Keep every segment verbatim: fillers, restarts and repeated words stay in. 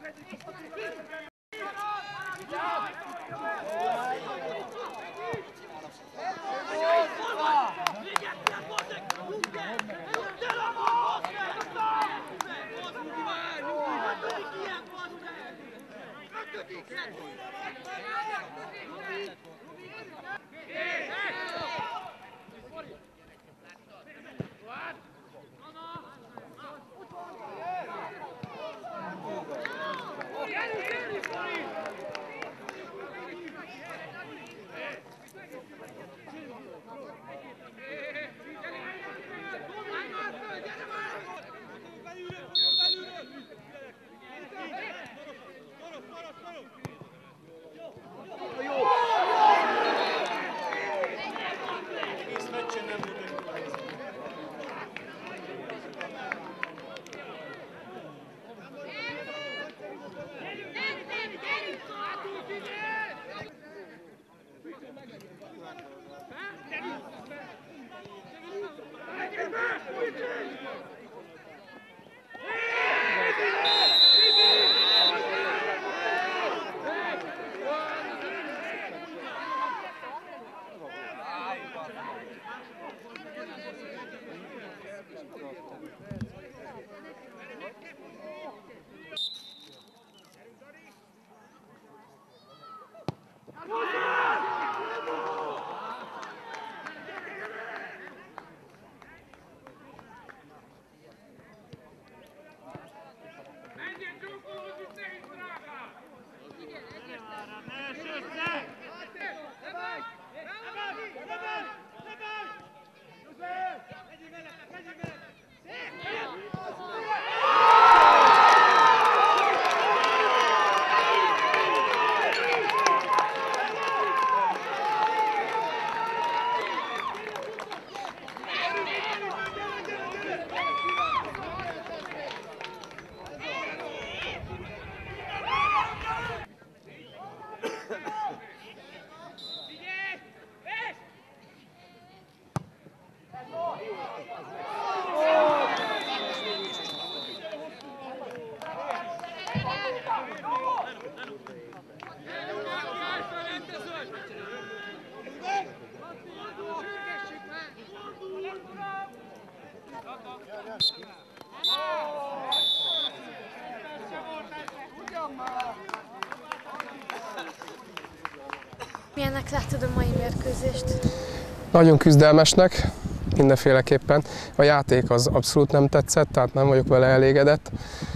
Milyennek láttad a mai mérkőzést? Nagyon küzdelmesnek, mindenféleképpen. A játék az abszolút nem tetszett, tehát nem vagyok vele elégedett.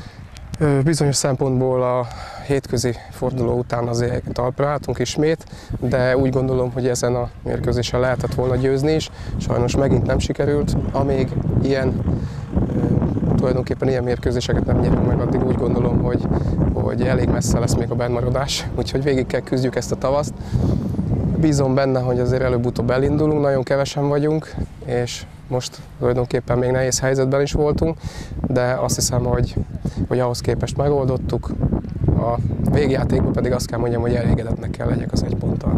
Bizonyos szempontból a hétközi forduló után azért talpra álltunk ismét, de úgy gondolom, hogy ezen a mérkőzésen lehetett volna győzni is. Sajnos megint nem sikerült. Amíg ilyen, tulajdonképpen ilyen mérkőzéseket nem nyerünk meg, addig úgy gondolom, hogy, hogy elég messze lesz még a bennmaradás. Úgyhogy végig kell küzdjük ezt a tavaszt. Bízom benne, hogy azért előbb-utóbb elindulunk, nagyon kevesen vagyunk, és most tulajdonképpen még nehéz helyzetben is voltunk, de azt hiszem, hogy, hogy ahhoz képest megoldottuk. A végjátékban pedig azt kell mondjam, hogy elégedetnek kell legyek az egy ponttal.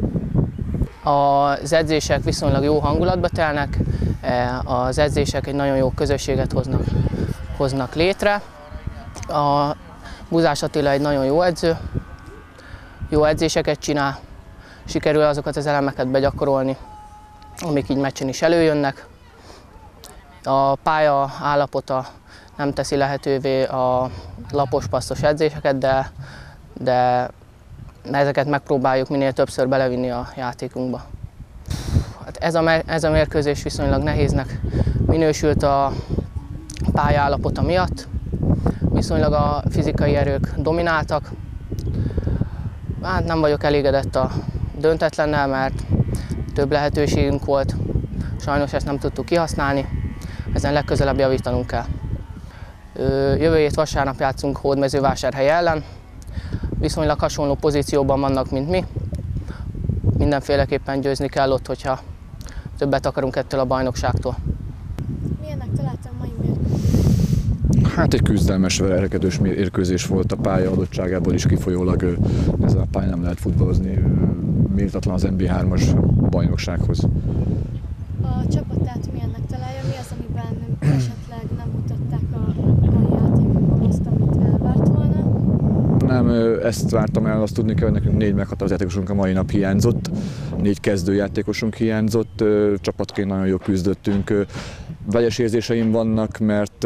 Az edzések viszonylag jó hangulatba telnek, az edzések egy nagyon jó közösséget hoznak, hoznak létre. A Buzás Attila egy nagyon jó edző, jó edzéseket csinál, sikerül azokat az elemeket begyakorolni, amik így meccsen is előjönnek. A pálya állapota nem teszi lehetővé a lapos-passzos edzéseket, de, de ezeket megpróbáljuk minél többször belevinni a játékunkba. Hát ez, a, ez a mérkőzés viszonylag nehéznek minősült a pálya állapota miatt. Viszonylag a fizikai erők domináltak. Hát nem vagyok elégedett a döntetlennel, mert több lehetőségünk volt. Sajnos ezt nem tudtuk kihasználni, ezen legközelebb javítanunk kell. Jövő hét vasárnap játszunk Hódmezővásárhely ellen. Viszonylag hasonló pozícióban vannak, mint mi. Mindenféleképpen győzni kell ott, hogyha többet akarunk ettől a bajnokságtól. Milyennek találtam a mai mérkőzést? Hát egy küzdelmes, verekedős mérkőzés volt a pálya adottságából is kifolyólag. Ezzel a pályán nem lehet futballozni, méltatlan az en bé hármas bajnoksághoz. A csapatát milyennek találja? Mi az, amiben esetleg nem mutatták a mai játékokban azt, amit elvárt volna? Nem, ezt vártam el, azt tudni kell, hogy nekünk négy meghatározó játékosunk a mai nap hiányzott, négy kezdőjátékosunk hiányzott, csapatként nagyon jól küzdöttünk. Vegyes érzéseim vannak, mert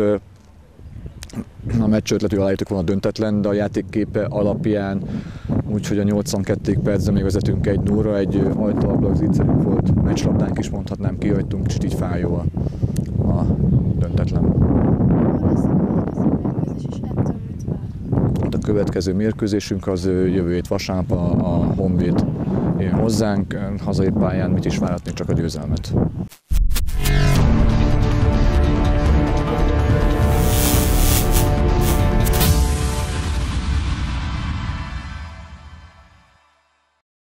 a meccs ötletű aláírtuk volna döntetlen, de a játékképe alapján, úgyhogy a nyolcvankettő percben még vezetünk egy nullra, egy ajtóablak zicserünk volt, meccslabdánk is mondhatnám, kihagytunk, és így fájó a, a döntetlen. A következő mérkőzésünk az jövő hét vasárnap, a, a Honvéd jön hozzánk, hazai pályán mit is várhatnék, csak a győzelmet.